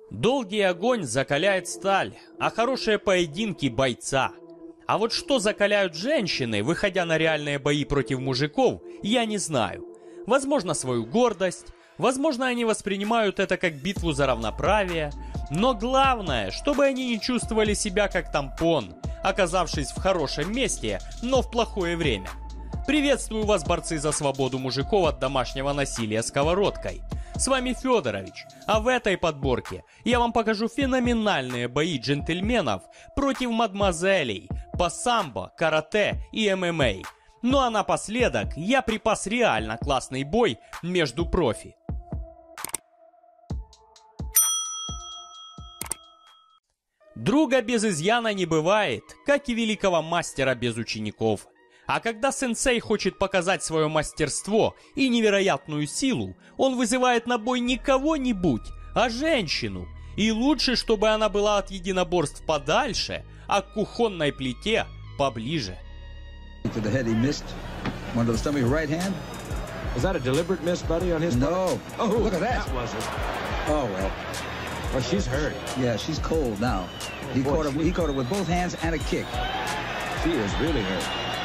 Долгий огонь закаляет сталь, а хорошие поединки — бойца. А вот что закаляют женщины, выходя на реальные бои против мужиков, я не знаю. Возможно, свою гордость, возможно, они воспринимают это как битву за равноправие, но главное, чтобы они не чувствовали себя как тампон, оказавшись в хорошем месте, но в плохое время. Приветствую вас, борцы за свободу мужиков от домашнего насилия сковородкой. С вами Федорович, а в этой подборке я вам покажу феноменальные бои джентльменов против мадемуазелей по самбо, карате и ММА. Ну а напоследок я припас реально классный бой между профи. Друга без изъяна не бывает, как и великого мастера без учеников. А когда сенсей хочет показать свое мастерство и невероятную силу, он вызывает на бой не кого-нибудь, а женщину. И лучше, чтобы она была от единоборств подальше, а к кухонной плите поближе. To the head he missed. One to the stomach, right hand. Was that a deliberate miss, buddy, on his part? No. Oh, look at that. That was it. Oh, well. Well, she's hurt. Yeah, she's cold now. He boy, caught her with both hands and a kick. She is really hurt.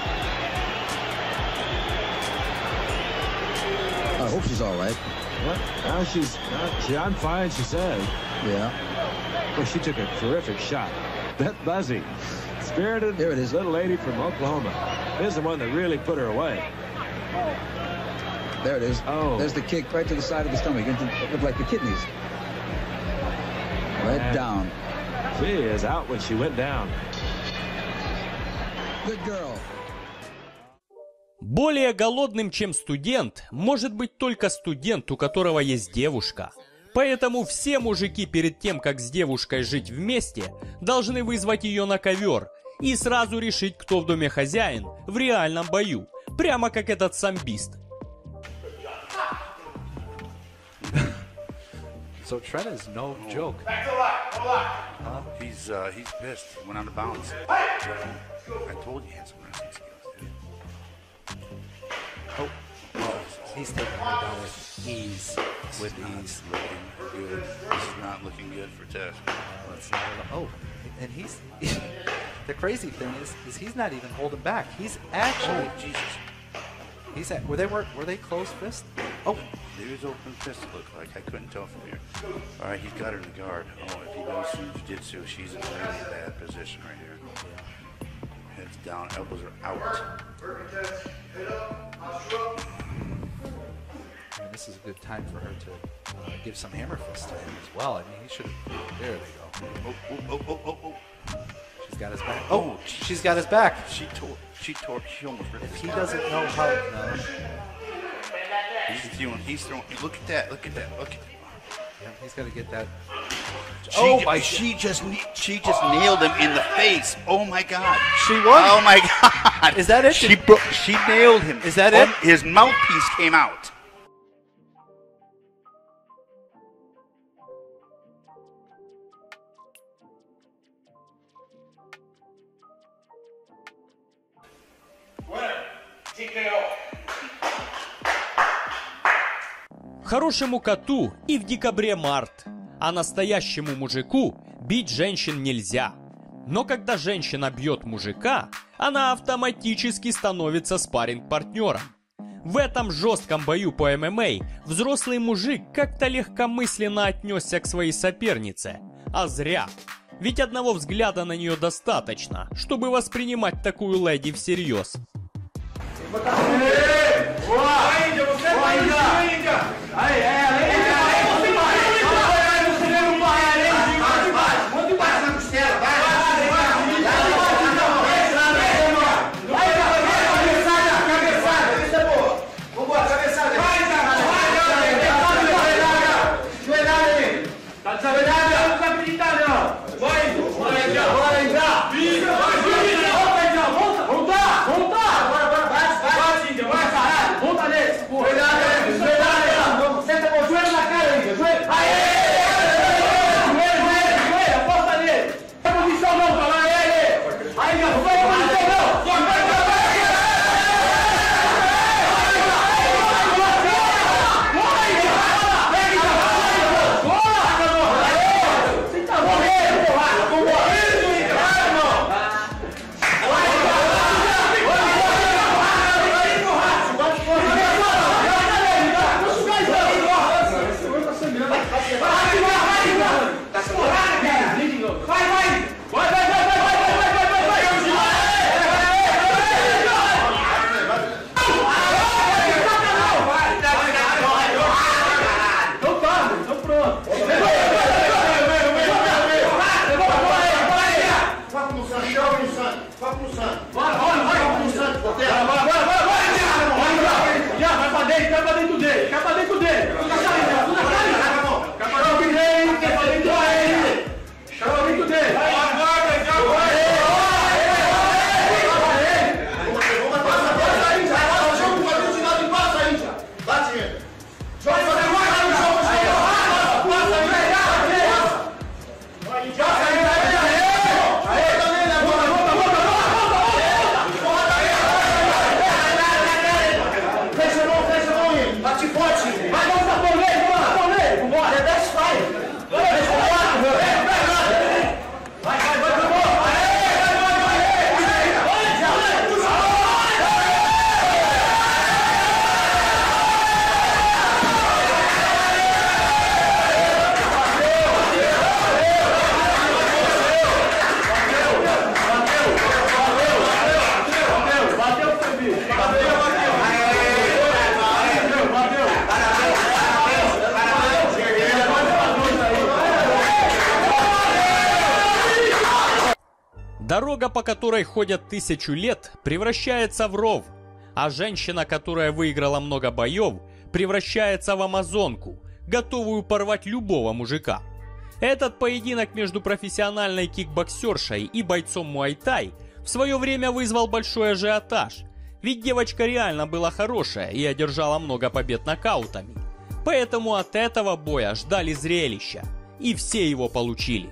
I hope she's all right. What? Now I'm fine, she said. Yeah. Well, she took a terrific shot. That Buzzy, spirited There it is. little lady from Oklahoma, is the one that really put her away. There it is. Oh. There's the kick right to the side of the stomach. It looked like the kidneys. Right down. She is out when she went down. Good girl. Более голодным, чем студент, может быть только студент, у которого есть девушка. Поэтому все мужики перед тем, как с девушкой жить вместе, должны вызвать ее на ковер и сразу решить, кто в доме хозяин в реальном бою, прямо как этот самбист. So Trent is no joke. He's pissed. He went out of bounds. I told you he had some wrestling skills, dude. Oh, he's taking it down with ease. With ease. Looking good. This is not looking good for Tess. That's not and he's the crazy thing is he's not even holding back. He's actually Jesus. Were they closed fist? Oh, There's open fist, it looked like. I couldn't tell from here. All right, he's got her in the guard. Oh, if he goes through jiu-jitsu, she's in a really bad position right here. Heads down, elbows are out. and this is a good time for her to give some hammer fist to him as well. I mean, he should. There they go. Oh. She's got his back. Oh, she's got his back. She almost ripped If his he back. doesn't know how, no. He's throwing. Look at that. Yeah, he's got to get that. She just nailed him in the face. Oh my God. She won. Oh my God. Is that it? She nailed him. Is that it? His mouthpiece came out. Хорошему коту и в декабре март, а настоящему мужику бить женщин нельзя. Но когда женщина бьет мужика, она автоматически становится спарринг-партнером. В этом жестком бою по ММА взрослый мужик как-то легкомысленно отнесся к своей сопернице. А зря. Ведь одного взгляда на нее достаточно, чтобы воспринимать такую леди всерьез. Дорога, по которой ходят 1000 лет, превращается в ров, а женщина, которая выиграла много боев, превращается в амазонку, готовую порвать любого мужика. Этот поединок между профессиональной кикбоксершей и бойцом муай-тай в свое время вызвал большой ажиотаж, ведь девочка реально была хорошая и одержала много побед нокаутами. Поэтому от этого боя ждали зрелища, и все его получили.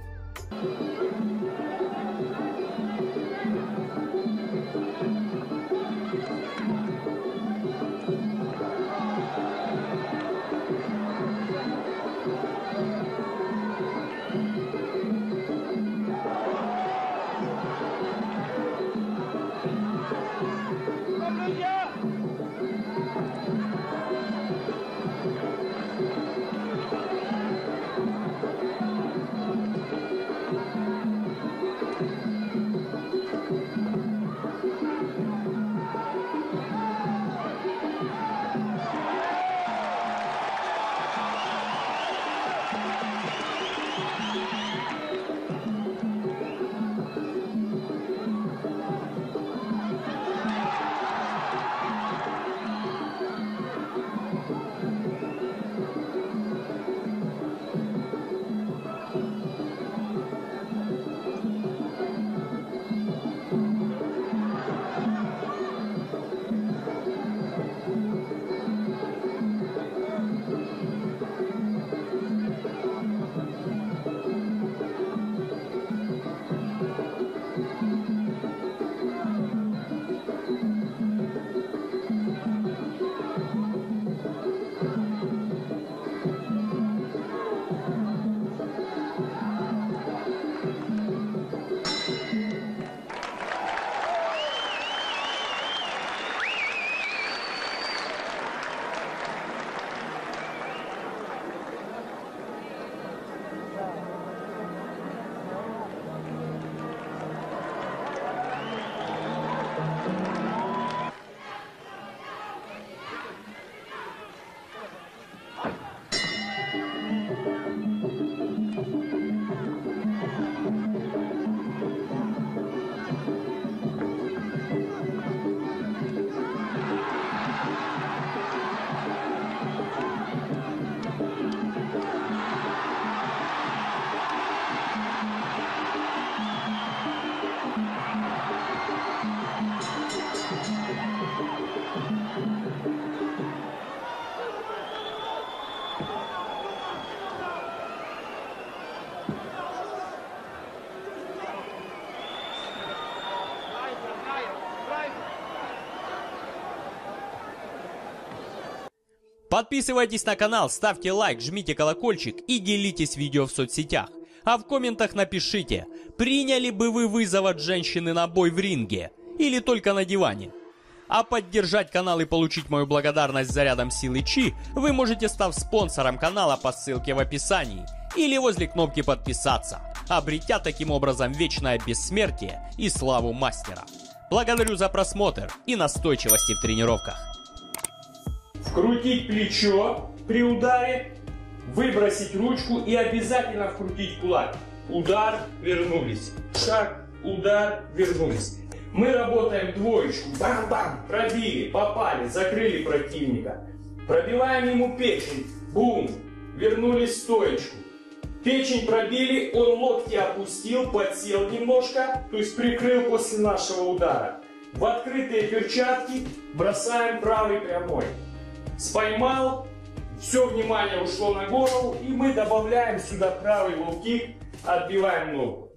Подписывайтесь на канал, ставьте лайк, жмите колокольчик и делитесь видео в соцсетях. А в комментах напишите, приняли бы вы вызов от женщины на бой в ринге или только на диване. А поддержать канал и получить мою благодарность зарядом силы Чи вы можете, став спонсором канала по ссылке в описании или возле кнопки подписаться, обретя таким образом вечное бессмертие и славу мастера. Благодарю за просмотр и настойчивости в тренировках. Вкрутить плечо при ударе, выбросить ручку и обязательно вкрутить кулак. Удар, вернулись. Шаг, удар, вернулись. Мы работаем двоечку. Бам-бам, пробили, попали, закрыли противника. Пробиваем ему печень. Бум, вернулись в стоечку. Печень пробили, он локти опустил, подсел немножко, то есть прикрыл после нашего удара. В открытые перчатки бросаем правый прямой. Споймал, все внимание ушло на голову, и мы добавляем сюда правый лоу-кик, отбиваем ногу.